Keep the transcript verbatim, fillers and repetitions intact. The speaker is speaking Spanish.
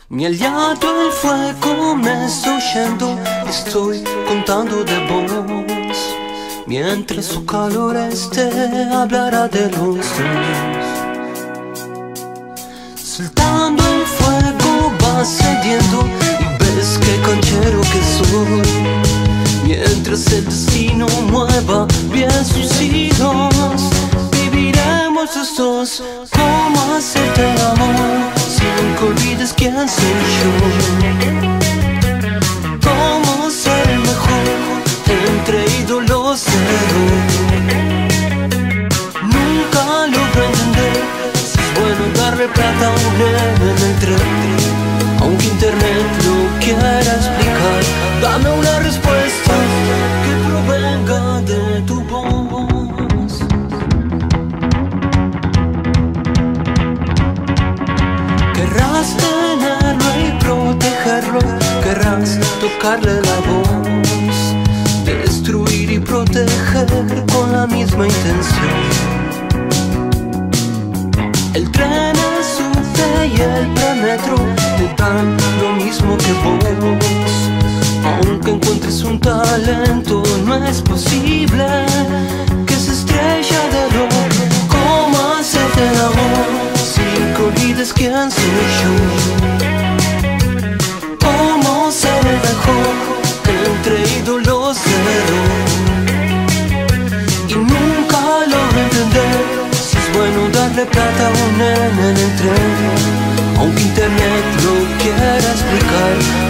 Mi aliato el fuego me está huyendo, estoy contando de vos. Mientras su calor esté, hablará de los dos. Soltando el fuego vas cediendo y ves que canchero que soy. Mientras el destino mueva bien sus hilos, viviremos los dos. ¿Cómo hacerte el amor si nunca olvides quién soy yo? ¿Cómo ser el mejor entre ídolos de rock? Nunca logro entender si es bueno darle plata a un nene en el tren. Aunque internet lo quiera explicar, dame una respuesta que provenga de tu voz. Querrás tenerlo y protegerlo, querrás tocarle la voz, destruir y proteger con la misma intención. El tren es subte y el premetro te dan lo mismo que vos. Aunque encuentres un talento, no es posible que se estrella de rock. ¿Cómo hacerte el amor sin que olvides quién soy yo? ¿Cómo ser el mejor entre ídolos de rock? Y nunca logro entender si es bueno darle plata a un nene en el tren. Aunque internet lo quiera explicar,